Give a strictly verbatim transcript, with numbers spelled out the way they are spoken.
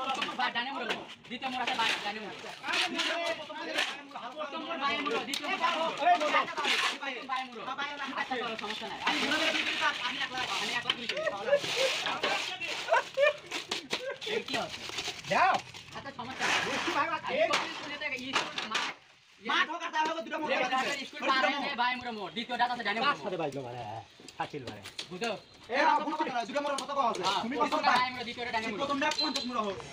ডানে মুড়ো দ্বিতীয় মোড় আছে ডানে মুড়ো প্রথম মোড় বায়ে মুড়ো দ্বিতীয় মোড় বায়ে মুড়ো আচ্ছা চলো সমস্যা নাই আমি একলা আমি একলা কি এই কি হচ্ছে যাও আচ্ছা সমস্যা নাই বেশি ভাগ আছে শুনে থেকে স্কুল মাঠ মাঠ হোক আর তাহলে দুটো মোড় আছে স্কুল বায়ে বায়ে মুড়ো মোড় দ্বিতীয় ডাটা আছে ডানে মুড়ো সাথে বাইলো মানে হাসিল মানে বুঝো এ আপনি দুটো মোড় কত কত আছে তুমি কত বায়ে মুড়ো দ্বিতীয়টা ডানে মুড়ো প্রথমটা পঞ্চাশ মুড়ো হোক